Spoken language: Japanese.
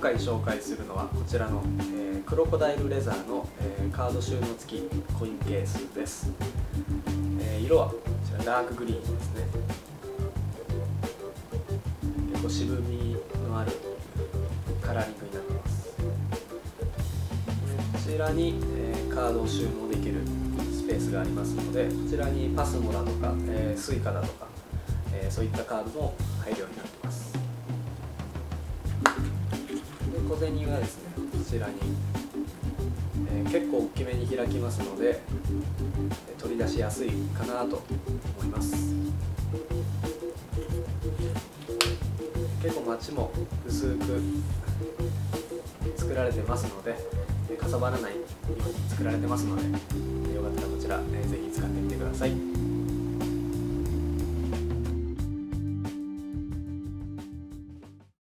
回紹介するのはこちらの、クロコダイルレザーの、カード収納付きコインケースです。色はこちらダークグリーンですね。結構渋みのあるカラーリングになってます。こちらに、カードを収納できるスペースがありますので、こちらにパスモだとか、スイカだとか、そういったカードも入るようになってます。で小銭はですね、こちらに、結構大きめに開きますので取り出しやすいかなと思います。結構マチも薄く作られてますのでかさばらないように作られてますので、よかったらこちら、ぜひ使ってみてください。